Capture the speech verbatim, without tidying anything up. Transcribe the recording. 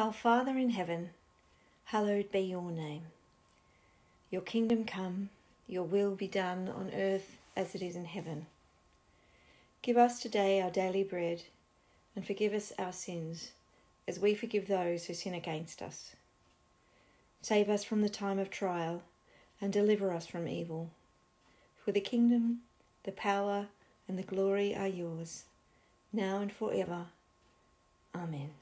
Our Father in heaven, hallowed be your name. Your kingdom come, your will be done on earth as it is in heaven. Give us today our daily bread, and forgive us our sins, as we forgive those who sin against us. Save us from the time of trial, and deliver us from evil. For the kingdom, the power, and the glory are yours, now and forever. Amen.